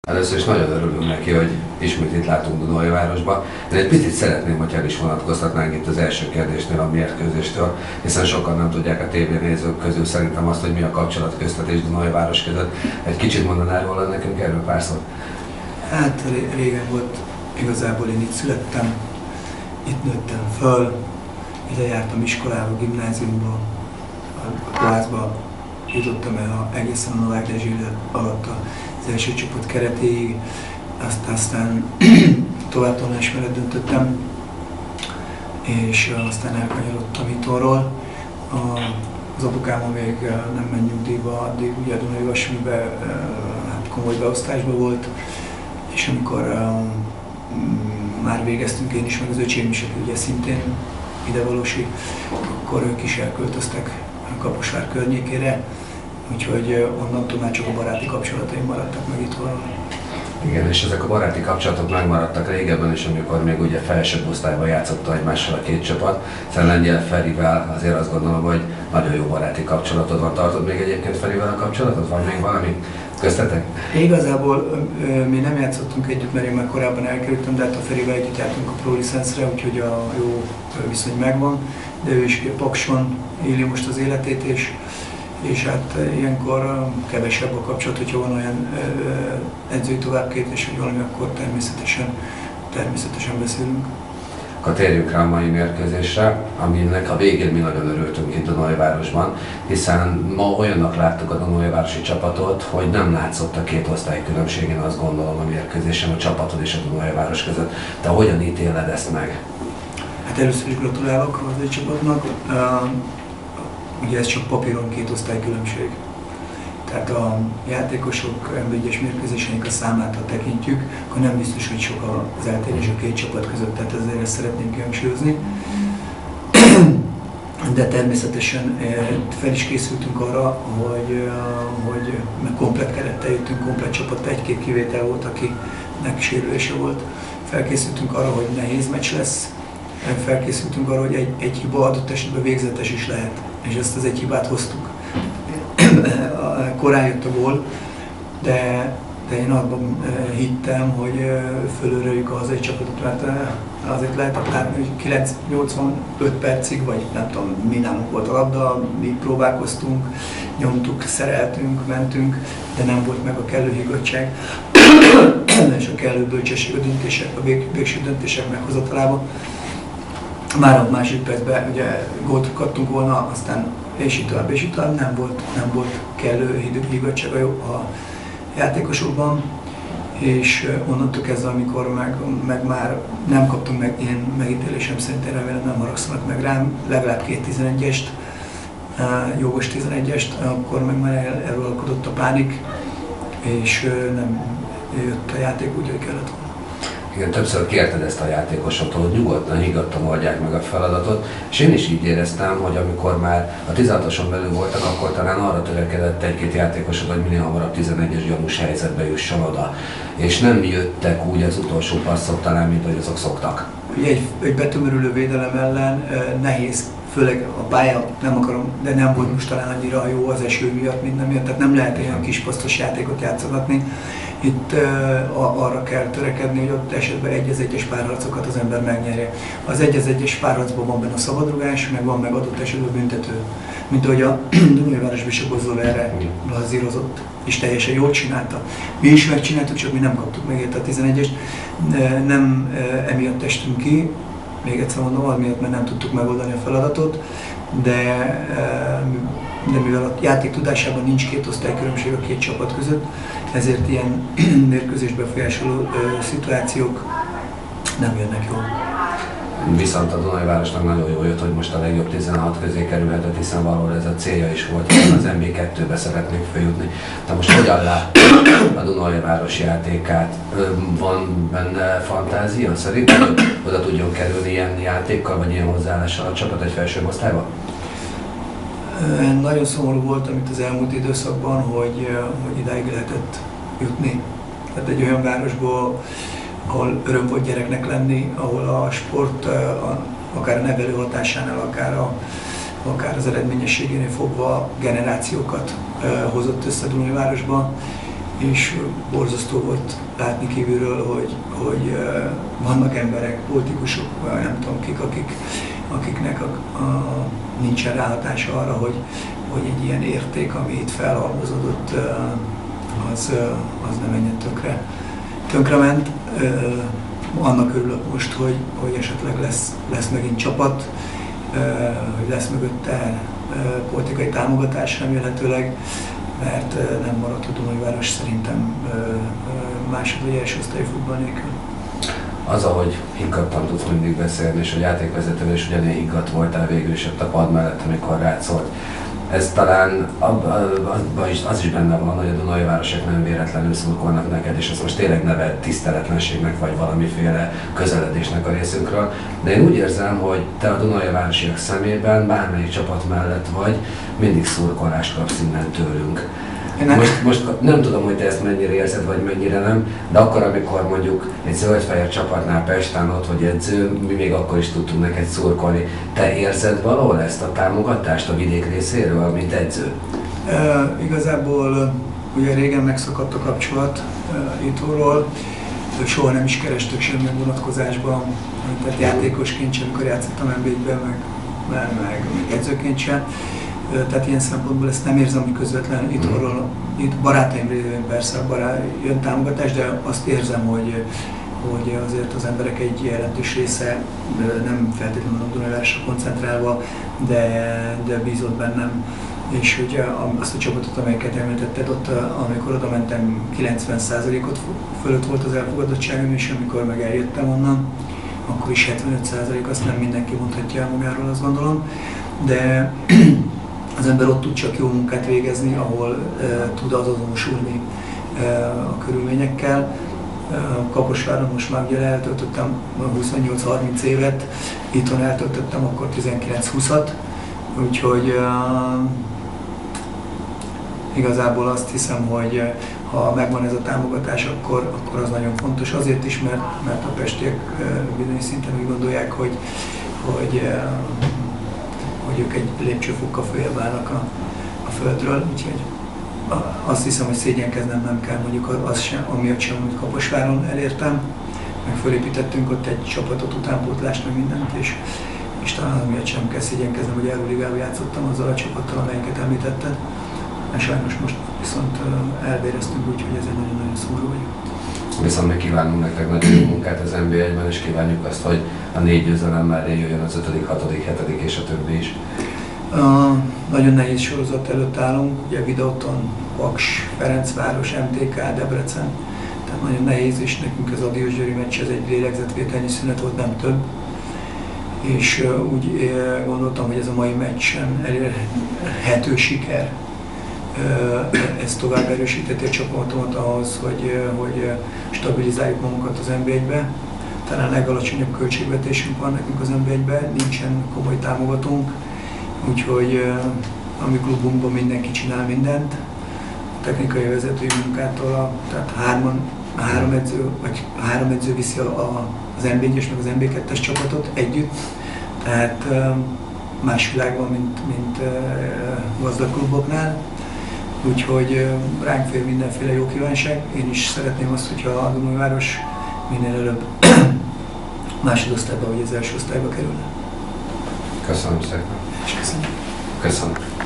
Először is nagyon örülünk neki, hogy ismét itt látunk Dunaújvárosba, de egy picit szeretném, hogy el is vonatkoztatnánk itt az első kérdésnél, a mérkőzéstől, hiszen sokan nem tudják a tévénézők közül szerintem azt, hogy mi a kapcsolat köztet és Dunaújváros között. Egy kicsit mondanál róla nekünk erről pár szót? Hát régen volt, igazából én itt születtem, itt nőttem föl, ide jártam iskolába, gimnáziumba, a klázba jutottam el egészen a Novák Dezső alatt az első csapat keretéig, aztán továbbtanulás mellett döntöttem, és aztán elkanyarodtam itthonról. Az apukámmal még nem ment nyugdíjba, addig ugye a Dunaújvároson hát komoly beosztásban volt, és amikor már végeztünk én is, meg az öcsém is, aki ugye szintén idevalósi, akkor ők is elköltöztek Kaposvár környékére, úgyhogy onnantól már csak a baráti kapcsolataim maradtak meg itthon. Igen, és ezek a baráti kapcsolatok megmaradtak régebben is, amikor még ugye felsőbb osztályban játszotta egymással a két csapat. Hiszen Lengyel Ferivel azért azt gondolom, hogy nagyon jó baráti kapcsolatod van. Tartod még egyébként Ferivel a kapcsolatot? Van még valami köztetek? Igazából mi nem játszottunk együtt, mert én már korábban elkerültem, de hát a Ferivel együtt jártunk a Pro Licenszre, úgyhogy a jó viszony megvan. De ő is Pakson éli most az életét, és hát ilyenkor kevesebb a kapcsolat, hogyha van olyan edzői továbbképzés, hogy valami, akkor természetesen beszélünk. Akkor térjünk rá a mai mérkőzésre, aminek a végén mi nagyon örültünk itt Dunaújvárosban, hiszen ma olyannak láttuk a dunaújvárosi csapatot, hogy nem látszott a két osztály különbségén, azt gondolom, a mérkőzésen a csapatod és a Dunaújváros között. Te hogyan ítéled ezt meg? Hát először is gratulálok az egy csapatnak. Ugye ez csak papíron két osztály különbség. Tehát a játékosok NB1-es mérkőzéseink a számát, ha tekintjük, akkor nem biztos, hogy sok az eltérés a két csapat között, tehát ezért ezt szeretném kihangsúlyozni. De természetesen fel is készültünk arra, hogy komplett kerettel jöttünk, komplett csapat, egy-két kivétel volt, akinek sérülése volt. Felkészültünk arra, hogy nehéz meccs lesz, felkészültünk arra, hogy egy hiba adott esetben végzetes is lehet, és ezt az egy hibát hoztuk. Korán jött a gól, de én abban hittem, hogy fölöröljük a hazai csapatot, mert azért lehetett látni, hogy 85 percig, vagy nem tudom, mi nálunk volt a labda, mi próbálkoztunk, nyomtuk, szereltünk, mentünk, de nem volt meg a kellő higgadtság és a kellő bölcsesség a végső döntések meghozatalában. Már a másik percben ugye gólt kaptunk volna, aztán és így tovább nem volt kellő higgadtság a játékosokban, és onnantól kezdve, amikor meg már nem kaptunk meg, én megítélésem szerint, én remélem nem haragszanak meg rám, legalább két 11-est, jogos 11-est, akkor meg már eluralkodott a pánik, és nem jött a játék úgy, hogy kellett volna. Igen, többször kérted ezt a játékosoktól, hogy nyugodtan, higgadtan oldják meg a feladatot, és én is így éreztem, hogy amikor már a 16-oson belül voltak, akkor talán arra törekedett egy-két játékosod, hogy minél hamarabb 11-es gyanús helyzetbe jusson oda. És nem jöttek úgy az utolsó passzok talán, mint hogy azok szoktak. Ugye egy betömörülő védelem ellen nehéz, főleg a pálya, nem akarom, de nem volt most talán annyira jó az eső miatt, minden miatt, tehát nem lehet olyan kis posztos játékot játszogatni. Itt arra kell törekedni, hogy ott esetben egy-egyes párharcokat az ember megnyerje. Az egy-egyes párharcban van benne a szabadrugás, meg van meg adott esetben büntető. Mint ahogy a Dunaújváros Bishop erre lazírozott, és teljesen jól csinálta. Mi is megcsináltuk, csak mi nem kaptuk meg a 11-est. Nem emiatt estünk ki, még egyszer mondom, amiatt, mert nem tudtuk megoldani a feladatot, de mivel a játék tudásában nincs két osztálykülönbség a két csapat között, ezért ilyen mérkőzés befolyásoló szituációk nem jönnek jól. Viszont a Dunaújvárosnak nagyon jól jött, hogy most a legjobb 16 közé kerülhetett, hiszen valahol ez a célja is volt, hiszen az NB2-be szeretnék feljutni. De most hogyan lát a Dunaújváros játékát? Van benne fantázia szerint, hogy oda tudjon kerülni ilyen játékkal, vagy ilyen hozzáállással a csapat egy felsőbb osztályba? Nagyon szomorú volt, amit az elmúlt időszakban, hogy idáig lehetett jutni. Tehát egy olyan városból, ahol öröm volt gyereknek lenni, ahol a sport akár a nevelő hatásánál, akár az eredményességénél fogva generációkat hozott össze Dunaújvárosba, és borzasztó volt látni kívülről, hogy vannak emberek, politikusok, nem tudom kik, akiknek nincsen ráhatása arra, hogy egy ilyen érték, ami itt felhalmozódott, az nem menjen tönkrement. Annak örülök most, hogy esetleg lesz megint csapat, hogy lesz mögötte politikai támogatás remélhetőleg, mert nem maradt a Dunajváros szerintem másod vagy első osztályú futball nélkül. Az, ahogy higgadtan tudsz mindig beszélni, és a játékvezetővel is ugyanilyen higgadt voltál végül is ott a pad mellett, amikor rád szólt. Ez talán az is benne van, hogy a Dunajvárosiak nem véletlenül szurkolnak neked, és ez most tényleg neve tiszteletlenségnek, vagy valamiféle közeledésnek a részünkről. De én úgy érzem, hogy te a Dunajvárosiak szemében bármelyik csapat mellett vagy, mindig szurkolást kapsz innen tőlünk. Most nem tudom, hogy te ezt mennyire érzed, vagy mennyire nem, de akkor, amikor mondjuk egy zöldfehér csapatnál Pesten ott vagy edző, mi még akkor is tudtunk neked szurkolni. Te érzed valahol ezt a támogatást a vidék részéről, mint edző? Igazából ugye régen megszakadt a kapcsolat itthonról, soha nem is kerestük semmilyen vonatkozásban, tehát játékosként sem, amikor játszottam NB1-ben, meg edzőként sem. Tehát ilyen szempontból ezt nem érzem, hogy közvetlen itt barátaim révén persze jön támogatás, de azt érzem, hogy azért az emberek egy jelentős része nem feltétlenül a Dunajvárosra koncentrálva, de bízott bennem. És ugye azt a csapatot, amelyiket említetted, ott amikor oda mentem 90%-ot fölött volt az elfogadottságom, és amikor meg eljöttem onnan, akkor is 75%, azt nem mindenki mondhatja el magáról, azt gondolom. De az ember ott tud csak jó munkát végezni, ahol tud azonosulni a körülményekkel. Kaposváron most már ugye eltöltöttem 28-30 évet, itthon eltöltöttem akkor 19-20-at, úgyhogy igazából azt hiszem, hogy ha megvan ez a támogatás, akkor az nagyon fontos. Azért is, mert a pestiek bizonyos szinten úgy gondolják, hogy ők egy lépcsőfokkal följebb állnak a földről, úgyhogy azt hiszem, hogy szégyenkeznem nem kell, mondjuk az sem, amiatt sem, hogy Kaposváron elértem, meg fölépítettünk ott egy csapatot, utánpótlást, meg mindent, és talán amiatt sem kell szégyenkeznem, hogy Euróligában játszottam azzal a csapattal, amelyiket említetted, és sajnos most viszont elvéreztünk, úgyhogy ezért nagyon-nagyon szomorú vagyok. Viszont mi kívánunk nektek nagyon jó munkát az NB1-ben, és kívánjuk azt, hogy a 4 győzelem mellé jöjjön az 5., 6., 7. és a többi is. Nagyon nehéz sorozat előtt állunk, ugye Videoton, Paks, Ferencváros, MTK, Debrecen, tehát nagyon nehéz, és nekünk az a Diósgyőri meccs, ez egy lélegzetvételnyi szünet volt, nem több. És úgy gondoltam, hogy ez a mai meccsen elérhető siker, ez tovább erősíteti a csapatomat ahhoz, hogy stabilizáljuk magunkat az NB1-be. Talán legalacsonyabb költségvetésünk van nekünk az NB1-ben, nincsen komoly támogatónk, úgyhogy a mi klubunkban mindenki csinál mindent. A technikai vezetői munkától, tehát három edző viszi az NB1-es meg az NB2-es csapatot együtt, tehát más világban, mint gazdag kluboknál. Úgyhogy ránk fér mindenféle jó kívánság. Én is szeretném azt, hogyha a Dunajváros minél előbb másodosztályba vagy az első osztályba kerülne. Köszönöm szépen. És köszönöm. Köszönöm.